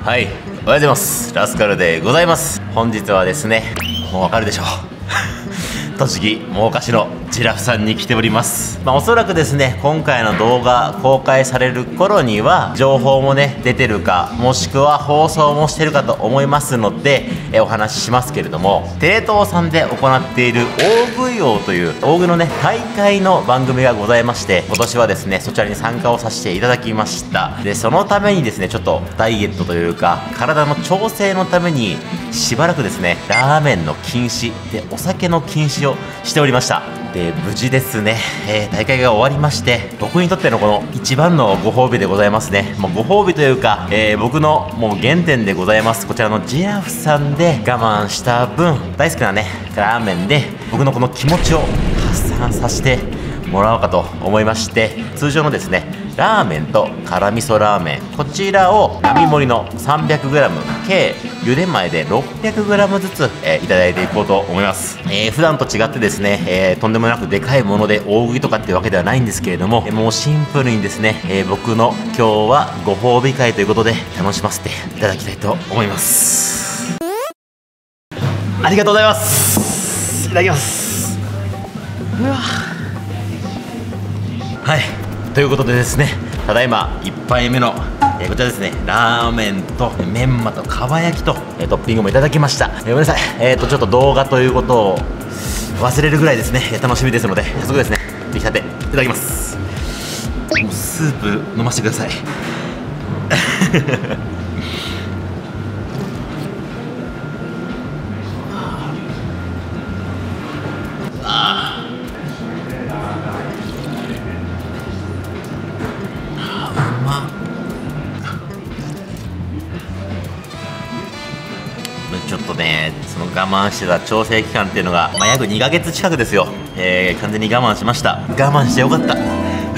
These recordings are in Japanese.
はい、おはようございます。ラスカルでございます。本日はですね、もうわかるでしょう栃木真岡市のジラフさんに来ております。おそらくですね、今回の動画公開される頃には情報もね出てるか、もしくは放送もしてるかと思いますので、お話ししますけれども、テレ東さんで行っている大食い王という大食いのね大会の番組がございまして、今年はですねそちらに参加をさせていただきました。でそのためにですね、ちょっとダイエットというか体の調整のためにしばらくですねラーメンの禁止でお酒の禁止をしておりました。で無事ですね、大会が終わりまして、僕にとってのこの一番のご褒美でございますね。もうご褒美というか、僕のもう原点でございます。こちらのジラフさんで我慢した分、大好きなねラーメンで僕のこの気持ちを発散させてもらおうかと思いまして、通常のですねラーメンと辛味噌ラーメン、こちらを並盛りの 300g 計茹で前で 600g ずつ、いただいていこうと思います。普段と違ってですね、とんでもなくでかいもので大食いとかっていうわけではないんですけれども、もうシンプルにですね、僕の今日はご褒美会ということで楽しませていただきたいと思います。ありがとうございます。いただきます。うわ、はい、ということでですね、ただいま1杯目の、こちらですね、ラーメンとメンマとかば焼きと、トッピングもいただきました。ごめんなさい、ちょっと動画ということを忘れるぐらいですね、楽しみですので、早速ですね出来たていただきます。もうスープ飲ませてくださいちょっとね、その我慢してた調整期間っていうのが、約2ヶ月近くですよ。完全に我慢しました。我慢してよかったちょっ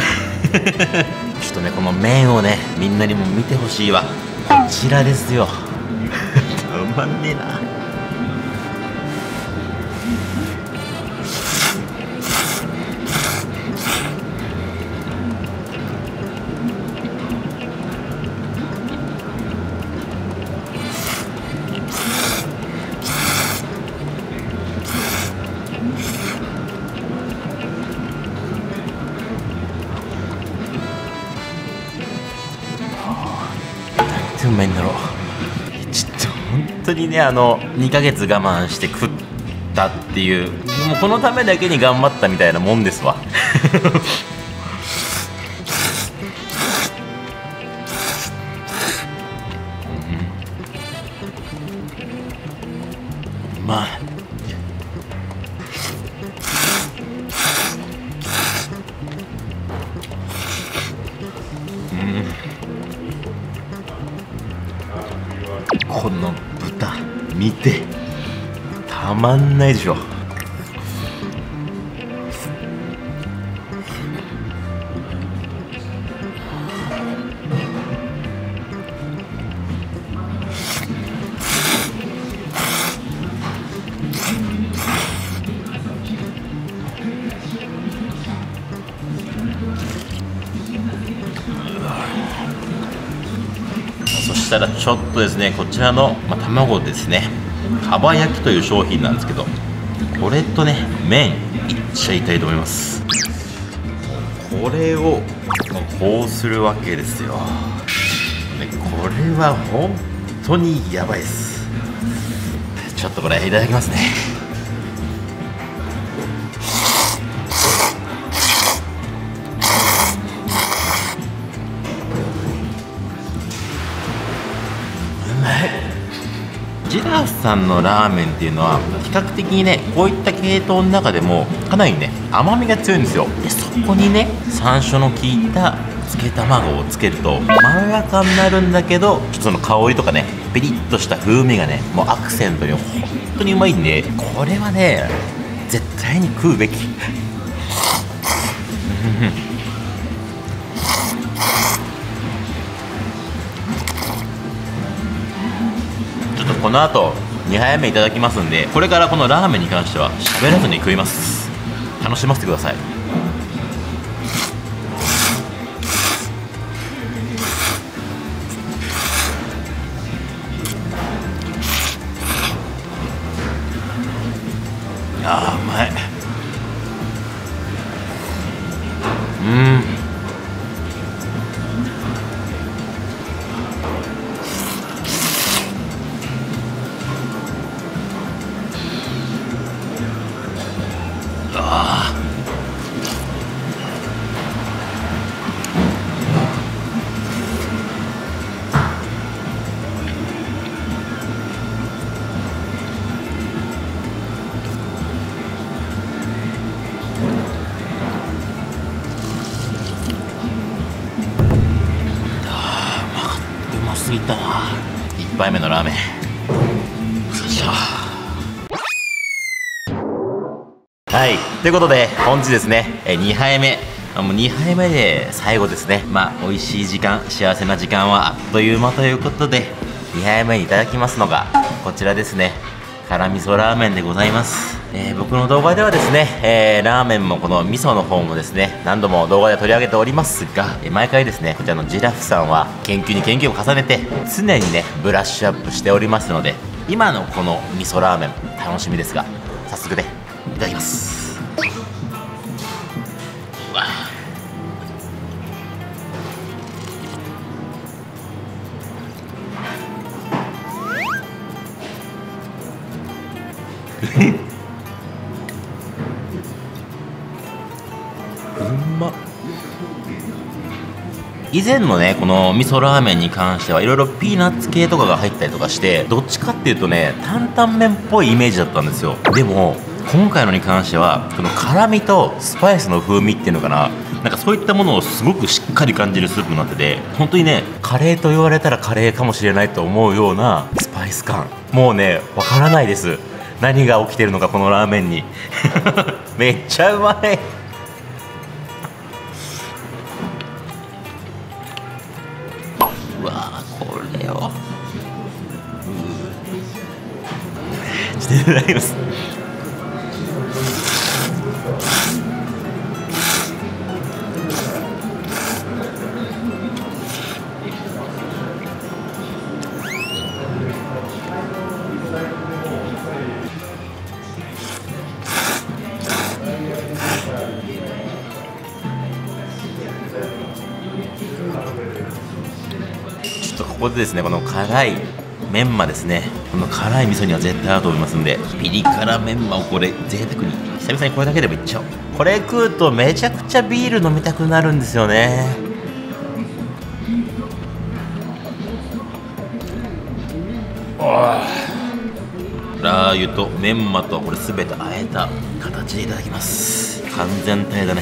とね、この麺をねみんなにも見てほしいわ。こちらですよたまんねえな。うまいんだろう。ちょっと本当にね、2ヶ月我慢して食ったっていう、もうこのためだけに頑張ったみたいなもんですわまあこの豚見てたまんないでしょ。そしたらちょっとですね、こちらの、卵ですね、かば焼きという商品なんですけど、これとね麺いっちゃいたいと思います。これをこうするわけですよ。でこれは本当にやばいです。ちょっとこれいただきますね。ジラフさんのラーメンっていうのは比較的にね、こういった系統の中でもかなりね甘みが強いんですよ。でそこにね山椒の効いた漬け卵をつけるとまろやかになるんだけど、ちょっとその香りとかねピリッとした風味がねもうアクセントに本当にうまいんで、これはね絶対に食うべきこの後2杯目いただきますんで、これからこのラーメンに関しては喋らずに食います。楽しませてください。 すぎたな。1杯目のラーメン。よいしょ。はい、ということで本日ですね、2杯目、もう2杯目で最後ですね。美味しい時間、幸せな時間はあっという間ということで、2杯目にいただきますのがこちらですね。辛味噌ラーメンでございます。僕の動画ではですね、ラーメンもこの味噌の方もですね、何度も動画で取り上げておりますが、毎回ですね、こちらのジラフさんは研究に研究を重ねて常にねブラッシュアップしておりますので、今のこの味噌ラーメン楽しみですが、早速ねいただきます。うわうまっ。以前のねこの味噌ラーメンに関してはいろいろピーナッツ系とかが入ったりとかして、どっちかっていうとね担々麺っぽいイメージだったんですよ。でも今回のに関してはこの辛みとスパイスの風味っていうのかな、なんかそういったものをすごくしっかり感じるスープになってて、本当にねカレーと言われたらカレーかもしれないと思うようなスパイス感、もうねわからないです、何が起きてるのかこのラーメンにめっちゃうまい。うわー、これをちょっといただきます。ここでですね、この辛いメンマですね、この辛い味噌には絶対合うと思いますんで、ピリ辛メンマをこれ贅沢に久々にこれだけでもいっちゃおう。これ食うとめちゃくちゃビール飲みたくなるんですよね。ラー油とメンマとこれ全てあえた形でいただきます。完全体だね。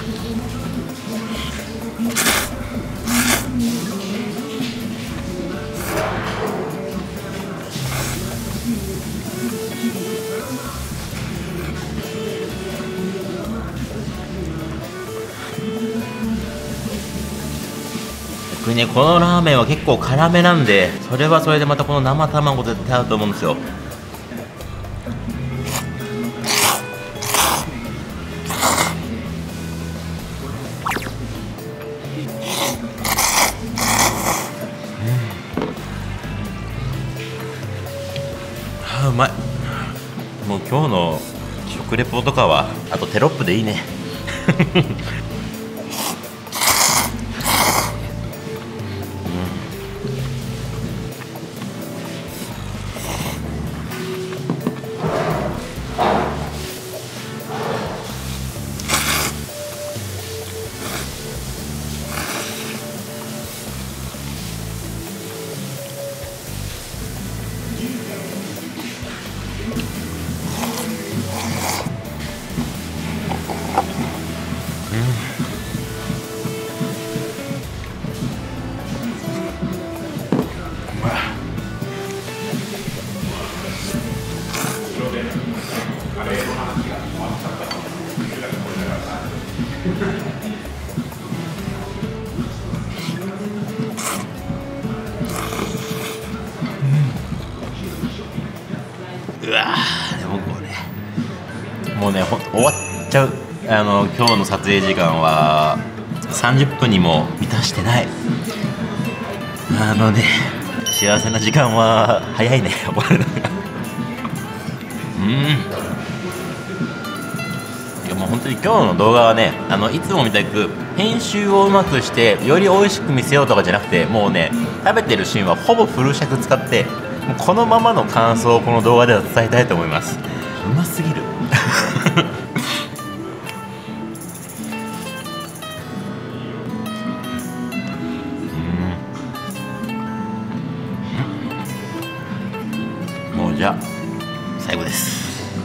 僕ねこのラーメンは結構辛めなんで、それはそれでまたこの生卵絶対合うと思うんですよ。うまい。もう今日の食レポとかはあとテロップでいいねうわー、でもこれもうね終わっちゃう。今日の撮影時間は30分にも満たしてない。幸せな時間は早いね終わるのがいやもう本当に今日の動画はね、いつもみたく編集をうまくしてより美味しく見せようとかじゃなくて、もうね、食べてるシーンはほぼフル尺使って、もうこのままの感想をこの動画では伝えたいと思います。うますぎるもうじゃあ最後です。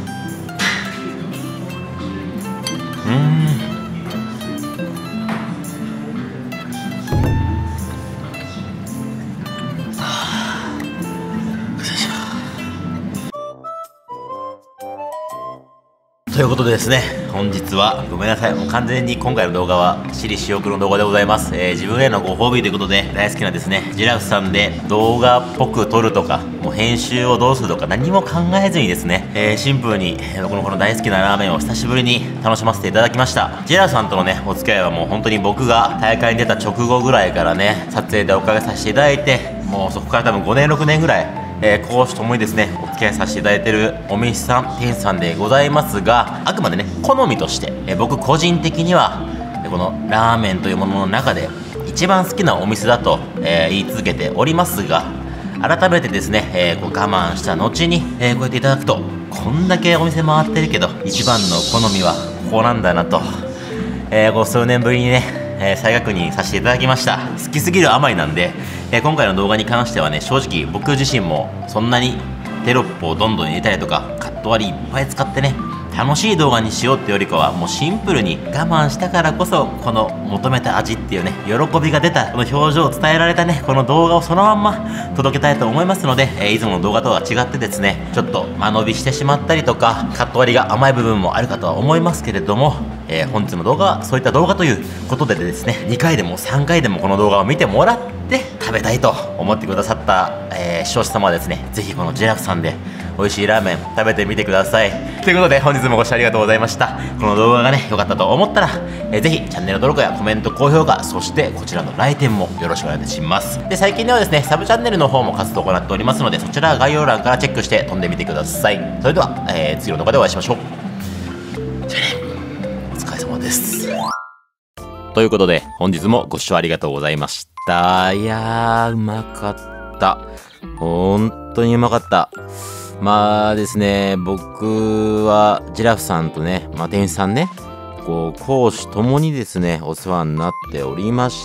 ということでですね、本日はごめんなさい、もう完全に今回の動画は私利私欲の動画でございます。自分へのご褒美ということで、大好きなですねジラフさんで動画っぽく撮るとか、もう編集をどうするとか何も考えずにですね、シンプルに僕のこの大好きなラーメンを久しぶりに楽しませていただきました。ジラフさんとのねお付き合いはもう本当に僕が大会に出た直後ぐらいからね、撮影でおかげさせていただいて、もうそこから多分5年6年ぐらい講師ともにですねお付き合いさせていただいているお店さん、店主さんでございますが、あくまでね好みとして、僕個人的にはこのラーメンというものの中で一番好きなお店だと、言い続けておりますが、改めてですね、こう我慢した後に、こうやっていただくと、こんだけお店回ってるけど一番の好みはここなんだなと、こう数年ぶりにね再確認させていただきました。好きすぎるあまりなんで、今回の動画に関してはね、正直僕自身もそんなにテロップをどんどん入れたりとかカット割りいっぱい使ってね楽しい動画にしようってよりかは、もうシンプルに我慢したからこそこの求めた味っていうね喜びが出た、この表情を伝えられたねこの動画をそのまんま届けたいと思いますので、いつもの動画とは違ってですね、ちょっと間延びしてしまったりとかカット割りが甘い部分もあるかとは思いますけれども、本日の動画はそういった動画ということでですね、2回でも3回でもこの動画を見てもらって食べたいと思ってくださった、視聴者様はですね、ぜひこのジェラフさんで美味しいラーメン食べてみてください。ということで本日もご視聴ありがとうございました。この動画がね良かったと思ったら、ぜひチャンネル登録やコメント高評価、そしてこちらの来店もよろしくお願いいたします。で最近ではですねサブチャンネルの方も活動を行っておりますので、そちらは概要欄からチェックして飛んでみてください。それでは、次の動画でお会いしましょう。じゃあね、お疲れ様です。ということで本日もご視聴ありがとうございました。いやーうまかった、本当にうまかった。まあですね、僕はジラフさんとね、店主さんね、こう講師ともにですねお世話になっておりまして、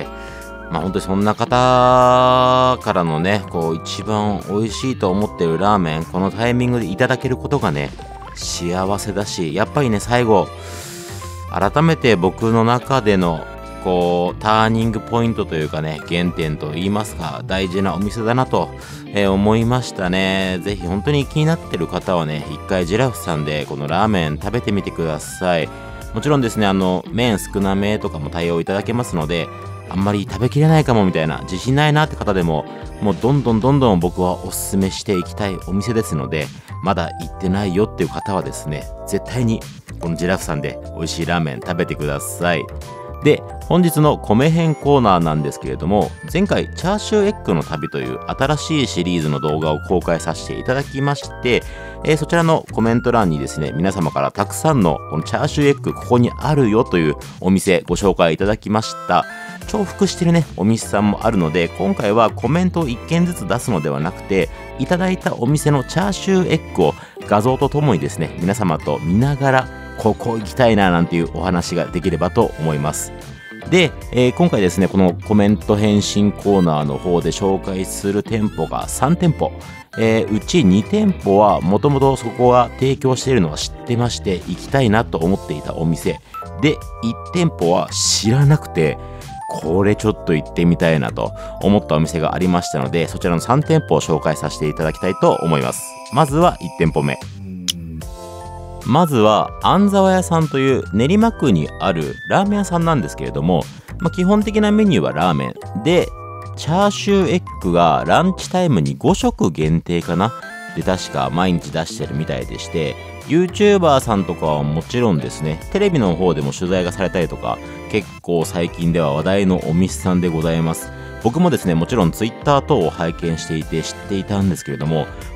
本当にそんな方からのねこう一番美味しいと思ってるラーメン、このタイミングでいただけることがね幸せだし、やっぱりね最後改めて僕の中でのこうターニングポイントというかね、原点といいますか大事なお店だなと、思いましたね。ぜひ本当に気になってる方はね、一回ジラフさんでこのラーメン食べてみてください。もちろんですね、麺少なめとかも対応いただけますので、あんまり食べきれないかもみたいな自信ないなって方でも、もうどんどん僕はおすすめしていきたいお店ですので、まだ行ってないよっていう方はですね、絶対にこのジラフさんで美味しいラーメン食べてください。で本日の米編コーナーなんですけれども、前回チャーシューエッグの旅という新しいシリーズの動画を公開させていただきまして、そちらのコメント欄にですね皆様からたくさんのこのチャーシューエッグここにあるよというお店ご紹介いただきました。重複してるねお店さんもあるので、今回はコメントを1件ずつ出すのではなくて、いただいたお店のチャーシューエッグを画像とともにですね皆様と見ながらここ行きたいななんていうお話ができればと思います。で、今回ですねこのコメント返信コーナーの方で紹介する店舗が3店舗、うち2店舗はもともとそこが提供しているのは知ってまして行きたいなと思っていたお店で、1店舗は知らなくてこれちょっと行ってみたいなと思ったお店がありましたので、そちらの3店舗を紹介させていただきたいと思います。まずは1店舗目、まずは安沢屋さんという練馬区にあるラーメン屋さんなんですけれども、基本的なメニューはラーメンで、チャーシューエッグがランチタイムに5食限定かなで確か毎日出してるみたいでして、 YouTuber さんとかはもちろんですね、テレビの方でも取材がされたりとか、結構最近では話題のお店さんでございます。僕もですねもちろん Twitter 等を拝見していて知っていたんですけれども、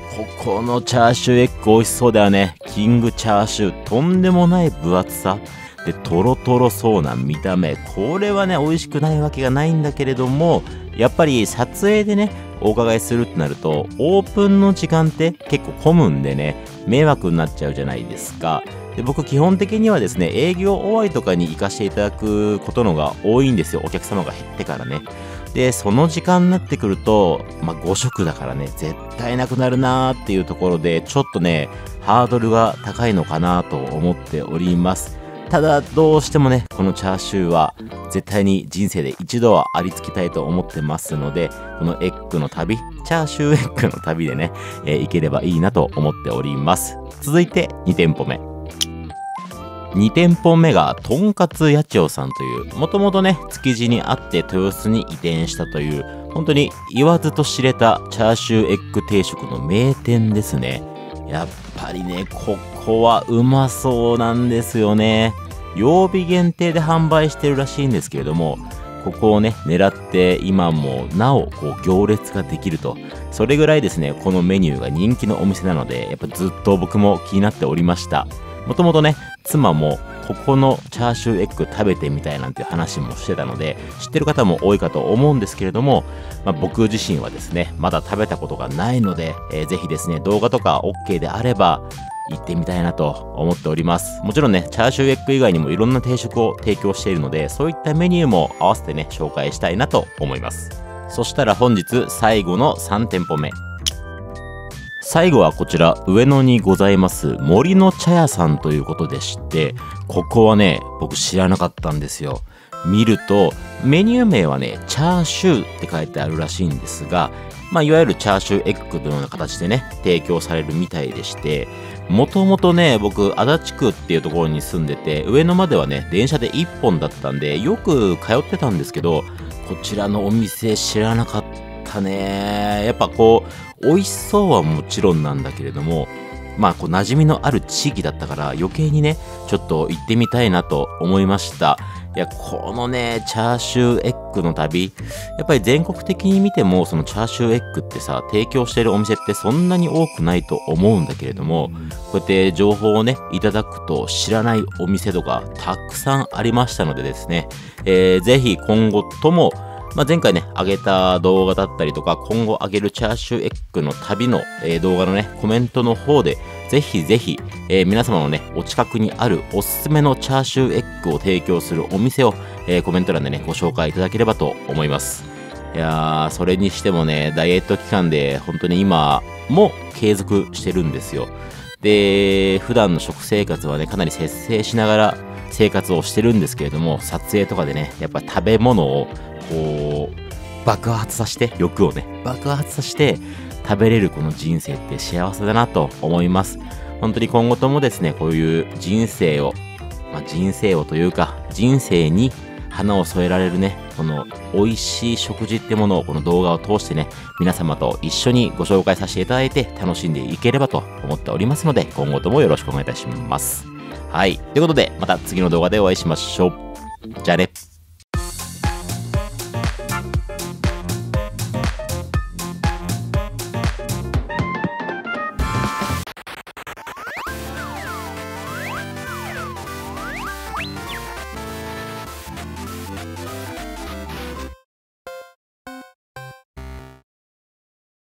ここのチャーシューエッグ美味しそうだよね。キングチャーシュー、とんでもない分厚さでトロトロそうな見た目、これはね美味しくないわけがないんだけれども、やっぱり撮影でねお伺いするってなるとオープンの時間って結構混むんでね、迷惑になっちゃうじゃないですか。で、僕基本的にはですね、営業終わりとかに行かせていただくことのが多いんですよ、お客様が減ってからね。で、その時間になってくると、5食だからね、絶対なくなるなーっていうところで、ちょっとね、ハードルが高いのかなと思っております。ただ、どうしてもね、このチャーシューは、絶対に人生で一度はありつきたいと思ってますので、このエッグの旅、チャーシューエッグの旅でね、行ければいいなと思っております。続いて、2店舗目。2店舗目がとんかつやちおさんという、もともとね築地にあって豊洲に移転したという、本当に言わずと知れたチャーシューエッグ定食の名店ですね。やっぱりねここはうまそうなんですよね。曜日限定で販売してるらしいんですけれども、ここをね狙って今もなおこう行列ができると、それぐらいですねこのメニューが人気のお店なので、やっぱずっと僕も気になっておりました。もともとね妻もここのチャーシューエッグ食べてみたいなんていう話もしてたので、知ってる方も多いかと思うんですけれども、僕自身はですねまだ食べたことがないので、ぜひですね動画とか OK であれば行ってみたいなと思っております。もちろんねチャーシューエッグ以外にもいろんな定食を提供しているので、そういったメニューも合わせてね紹介したいなと思います。そしたら本日最後の3店舗目。最後はこちら上野にございます森の茶屋さんということでして、ここはね僕知らなかったんですよ。見るとメニュー名はねチャーシューって書いてあるらしいんですが、いわゆるチャーシューエッグのような形でね提供されるみたいでして、もともとね僕足立区っていうところに住んでて、上野まではね電車で1本だったんでよく通ってたんですけど、こちらのお店知らなかったね。やっぱこう美味しそうはもちろんなんだけれども、こう馴染みのある地域だったから余計にねちょっと行ってみたいなと思いました。いや、このねチャーシューエッグの旅、やっぱり全国的に見てもそのチャーシューエッグってさ提供しているお店ってそんなに多くないと思うんだけれども、こうやって情報をねいただくと知らないお店とかたくさんありましたのでですね、ぜひ今後とも前回ね、上げた動画だったりとか、今後上げるチャーシューエッグの旅の、動画のね、コメントの方で、ぜひぜひ、皆様のね、お近くにあるおすすめのチャーシューエッグを提供するお店を、コメント欄でね、ご紹介いただければと思います。いやー、それにしてもね、ダイエット期間で、本当に今も継続してるんですよ。で、普段の食生活はね、かなり節制しながら生活をしてるんですけれども、撮影とかでね、やっぱ食べ物をこう爆発させて、欲をね爆発させて食べれるこの人生って幸せだなと思います。本当に今後ともですねこういう人生をというか人生に花を添えられるねこの美味しい食事ってものをこの動画を通してね皆様と一緒にご紹介させていただいて楽しんでいければと思っておりますので、今後ともよろしくお願いいたします。はい、ということでまた次の動画でお会いしましょう。じゃあね。